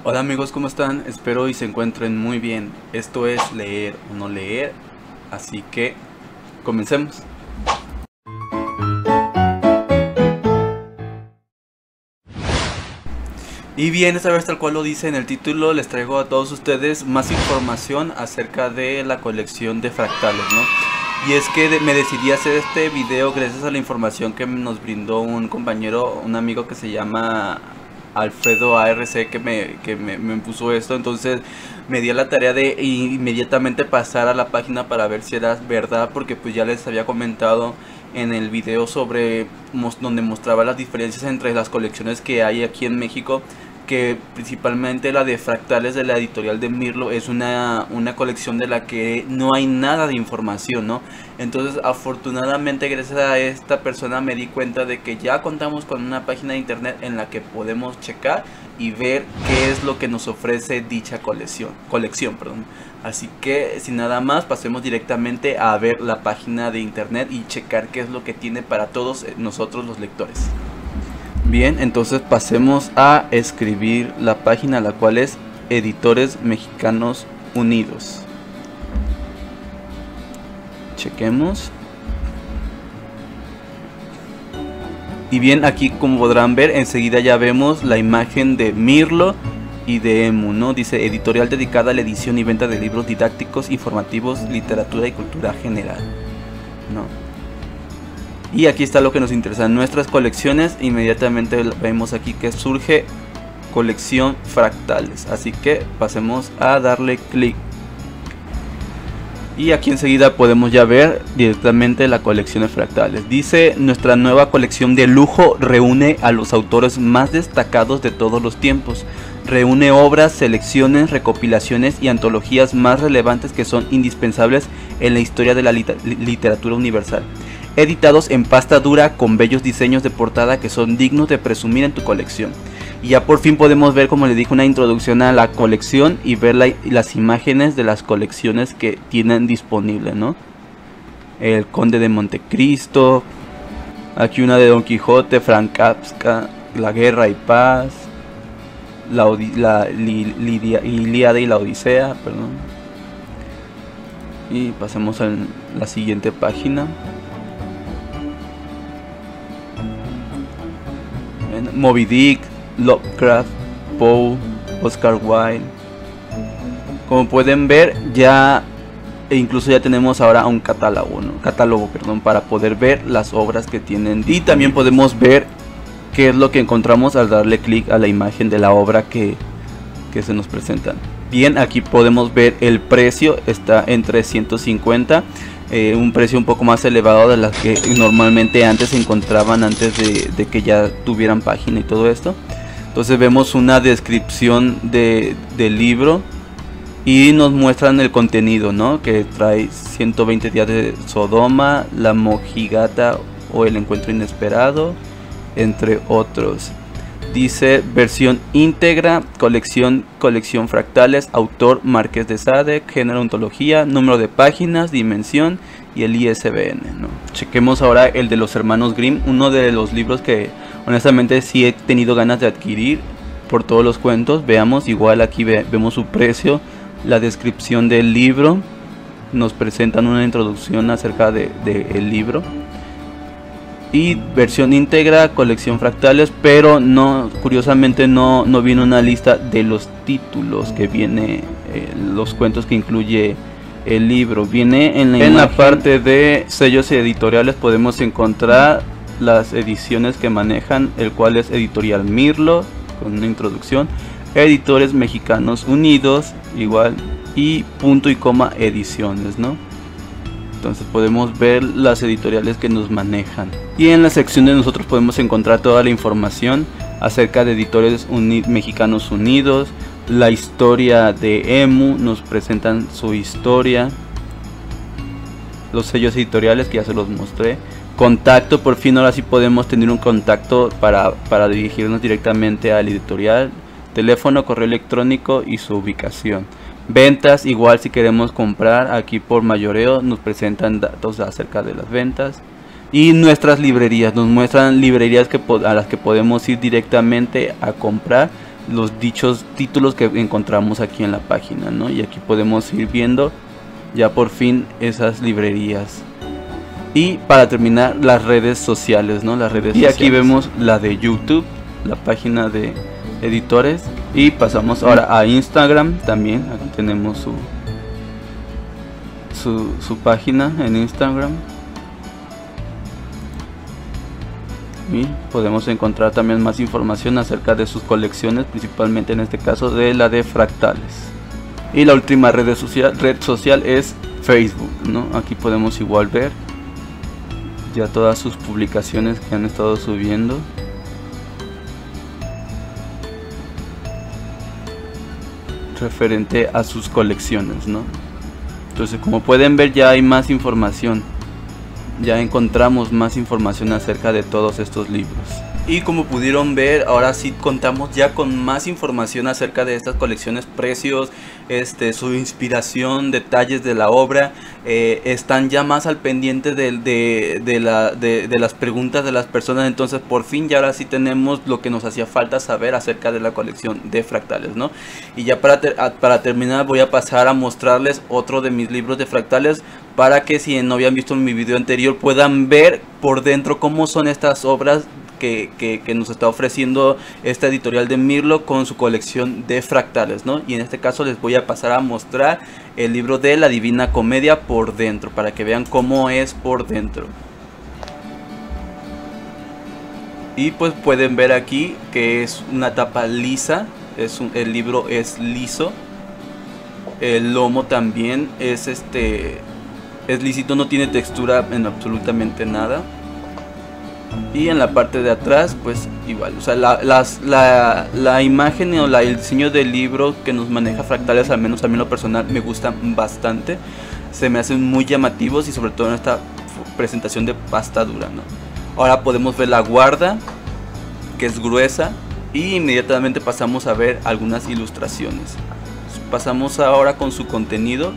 Hola amigos, ¿cómo están? Espero y se encuentren muy bien. Esto es leer o no leer, así que comencemos. Y bien, esta vez tal cual lo dice en el título, les traigo a todos ustedes más información acerca de la colección de fractales, ¿no? Y es que me decidí a hacer este video gracias a la información que nos brindó un compañero, un amigo que se llama Alfredo ARC, que me puso esto. Entonces me di a la tarea de inmediatamente pasar a la página para ver si era verdad, porque pues ya les había comentado en el video sobre donde mostraba las diferencias entre las colecciones que hay aquí en México, que principalmente la de fractales de la editorial de Mirlo es una colección de la que no hay nada de información, ¿no? Entonces afortunadamente gracias a esta persona me di cuenta de que ya contamos con una página de internet en la que podemos checar y ver qué es lo que nos ofrece dicha colección. Así que sin nada más, pasemos directamente a ver la página de internet y checar qué es lo que tiene para todos nosotros los lectores. Bien, entonces pasemos a escribir la página, la cual es Editores Mexicanos Unidos. Chequemos. Y bien, aquí como podrán ver, enseguida ya vemos la imagen de Mirlo y de EMU, ¿no? Dice editorial dedicada a la edición y venta de libros didácticos, informativos, literatura y cultura general, ¿no? Y aquí está lo que nos interesa, nuestras colecciones. Inmediatamente vemos aquí que surge colección fractales, así que pasemos a darle clic. Y aquí enseguida podemos ya ver directamente la colección de fractales. Dice: nuestra nueva colección de lujo reúne a los autores más destacados de todos los tiempos. Reúne obras, selecciones, recopilaciones y antologías más relevantes que son indispensables en la historia de la literatura universal. Editados en pasta dura con bellos diseños de portada que son dignos de presumir en tu colección. Y ya por fin podemos ver, como les dije, una introducción a la colección y ver las imágenes de las colecciones que tienen disponible, ¿no? El Conde de Montecristo, aquí una de Don Quijote, Franz Kafka, La Guerra y Paz, la Ilíada y la Odisea, perdón. Y pasemos a la siguiente página. Moby Dick, Lovecraft, Poe, Oscar Wilde. Como pueden ver, ya incluso ya tenemos ahora un catálogo, para poder ver las obras que tienen. Y también podemos ver qué es lo que encontramos al darle clic a la imagen de la obra que se nos presentan. Bien, aquí podemos ver el precio, está en 350. Un precio un poco más elevado de las que normalmente antes se encontraban, antes de que ya tuvieran página y todo esto. Entonces vemos una descripción del libro y nos muestran el contenido, ¿no? Que trae 120 días de Sodoma, La Mojigata o El Encuentro Inesperado, entre otros. Dice versión íntegra, colección fractales, autor Marqués de Sade, género ontología, número de páginas, dimensión y el ISBN, ¿no? Chequemos ahora el de los hermanos Grimm, uno de los libros que honestamente sí he tenido ganas de adquirir por todos los cuentos. Veamos, igual aquí vemos su precio, la descripción del libro, nos presentan una introducción acerca del libro. Y versión íntegra, colección fractales, pero no, curiosamente no viene una lista de los títulos que viene, los cuentos que incluye el libro. Viene en la parte de sellos editoriales, podemos encontrar las ediciones que manejan, el cual es Editorial Mirlo, con una introducción, Editores Mexicanos Unidos, igual, y Punto y Coma Ediciones, ¿no? Entonces podemos ver las editoriales que nos manejan. Y en la sección de nosotros podemos encontrar toda la información acerca de Editores Mexicanos Unidos, la historia de EMU, nos presentan su historia, los sellos editoriales que ya se los mostré, contacto, por fin ahora sí podemos tener un contacto para dirigirnos directamente al editorial, teléfono, correo electrónico y su ubicación. Ventas, igual si queremos comprar aquí por mayoreo nos presentan datos acerca de las ventas. Y nuestras librerías, nos muestran librerías a las que podemos ir directamente a comprar los dichos títulos que encontramos aquí en la página, ¿no? Y aquí podemos ir viendo ya por fin esas librerías. Y para terminar, las redes sociales, ¿no? Las redes sociales. Aquí vemos la de YouTube, la página de editores. Y pasamos ahora a Instagram también. Aquí tenemos su página en Instagram. Y podemos encontrar también más información acerca de sus colecciones, principalmente en este caso de la de fractales. Y la última red social es Facebook, ¿no? Aquí podemos igual ver ya todas sus publicaciones que han estado subiendo. Referente a sus colecciones, ¿no? Entonces, como pueden ver, ya hay más información. Ya encontramos más información acerca de todos estos libros. Y como pudieron ver, ahora sí contamos ya con más información acerca de estas colecciones, precios, su inspiración, detalles de la obra. Están ya más al pendiente de las preguntas de las personas. Entonces por fin ya ahora sí tenemos lo que nos hacía falta saber acerca de la colección de fractales, ¿no? Y ya para terminar voy a pasar a mostrarles otro de mis libros de fractales, para que si no habían visto mi video anterior puedan ver por dentro cómo son estas obras que nos está ofreciendo esta editorial de Mirlo con su colección de fractales, ¿no? Y en este caso les voy a pasar a mostrar el libro de la Divina Comedia por dentro, para que vean cómo es por dentro. Y pues pueden ver aquí que es una tapa lisa, el libro es liso, el lomo también es lisito, no tiene textura en absolutamente nada. Y en la parte de atrás pues igual, o sea, la imagen o el diseño del libro que nos maneja fractales, al menos a mí en lo personal me gustan bastante, se me hacen muy llamativos, y sobre todo en esta presentación de pasta dura, ¿no? Ahora podemos ver la guarda, que es gruesa, y inmediatamente pasamos a ver algunas ilustraciones. Pasamos ahora con su contenido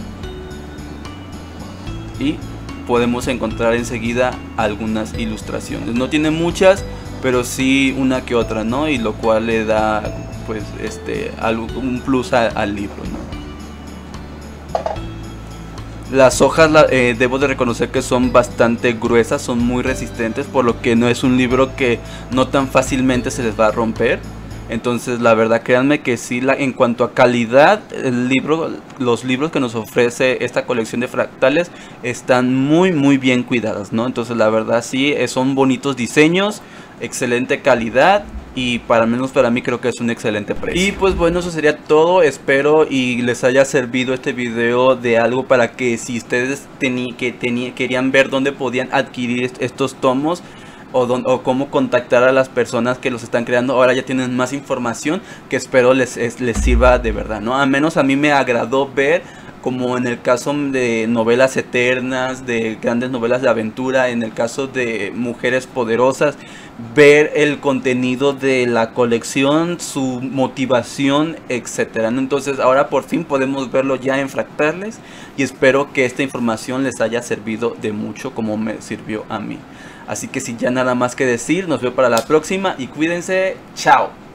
y podemos encontrar enseguida algunas ilustraciones. No tiene muchas, pero sí una que otra, ¿no? Y lo cual le da pues un plus al libro, ¿no? Las hojas debo de reconocer que son bastante gruesas, son muy resistentes, por lo que no es un libro que no tan fácilmente se les va a romper. Entonces la verdad, créanme que sí, en cuanto a calidad, los libros que nos ofrece esta colección de fractales están muy bien cuidados, ¿no? Entonces la verdad sí, son bonitos diseños, excelente calidad, y al menos para mí creo que es un excelente precio. Y pues bueno, eso sería todo. Espero y les haya servido este video de algo, para que si ustedes querían ver dónde podían adquirir estos tomos, o cómo contactar a las personas que los están creando, ahora ya tienen más información que espero les sirva de verdad, ¿no? Al menos a mí me agradó ver, como en el caso de novelas eternas, de grandes novelas de aventura, en el caso de Mujeres Poderosas, ver el contenido de la colección, su motivación, etcétera, ¿no? Entonces ahora por fin podemos verlo ya en fractales, y espero que esta información les haya servido de mucho como me sirvió a mí. Así que sin ya nada más que decir, nos veo para la próxima y cuídense. Chao.